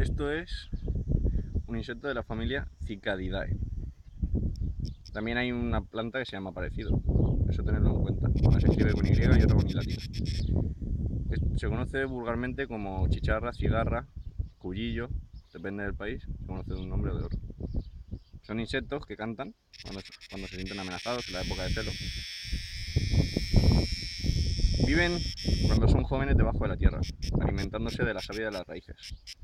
Esto es un insecto de la familia Cicadidae. También hay una planta que se llama parecido, eso tenerlo en cuenta. Una se escribe con Y y otra con I latina. Se conoce vulgarmente como chicharra, cigarra, cuyillo, depende del país, se conoce de un nombre o de otro. Son insectos que cantan cuando se sienten amenazados en la época de celo. Viven cuando son jóvenes debajo de la tierra, alimentándose de la savia de las raíces.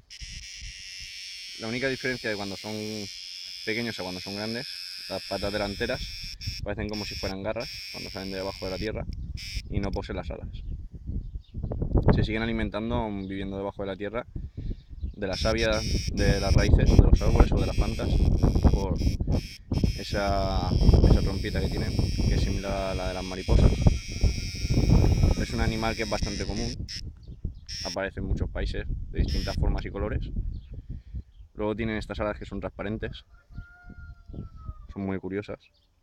La única diferencia de cuando son pequeños a cuando son grandes, las patas delanteras parecen como si fueran garras cuando salen de debajo de la tierra y no poseen las alas. Se siguen alimentando viviendo debajo de la tierra de la savia de las raíces de los árboles o de las plantas por esa trompita que tienen, que es similar a la de las mariposas. Es un animal que es bastante común, aparece en muchos países de distintas formas y colores. Luego tienen estas alas que son transparentes, son muy curiosas.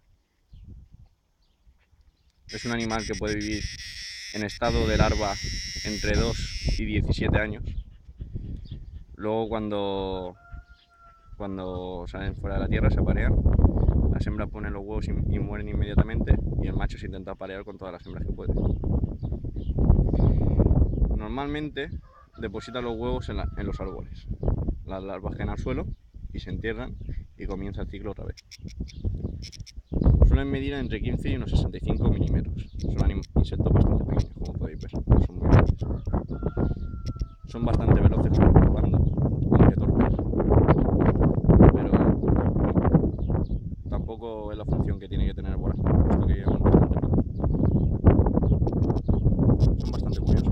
Es un animal que puede vivir en estado de larva entre 2 y 17 años. Luego cuando salen fuera de la tierra se aparean, las hembras ponen los huevos y mueren inmediatamente, y el macho se intenta aparear con todas las hembras que puede. Normalmente depositan los huevos en los árboles. Las larvas caen al suelo y se entierran y comienza el ciclo otra vez. Suelen medir entre 15 y unos 65 milímetros. Son insectos bastante pequeños, como podéis ver. Son muy grandes. Son bastante veloces volando, aunque torpes. Pero tampoco es la función que tiene que tener volar, puesto que llevan bastante poco. Son bastante curiosos.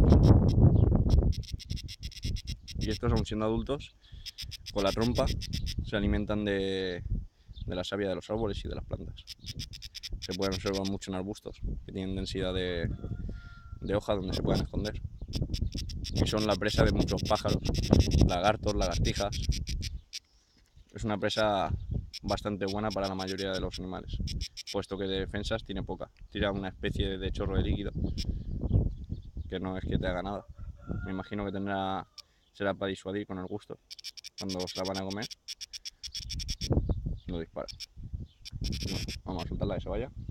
Y estos, aun siendo adultos, con la trompa se alimentan de la savia de los árboles y de las plantas. Se pueden observar mucho en arbustos, que tienen densidad de hoja donde se pueden esconder. Y son la presa de muchos pájaros, lagartos, lagartijas. Es una presa bastante buena para la mayoría de los animales, puesto que de defensas tiene poca. Tira una especie de chorro de líquido, que no es que te haga nada. Me imagino que será para disuadir con el gusto. Cuando se la van a comer, lo dispara. Bueno, vamos a soltarla que se vaya.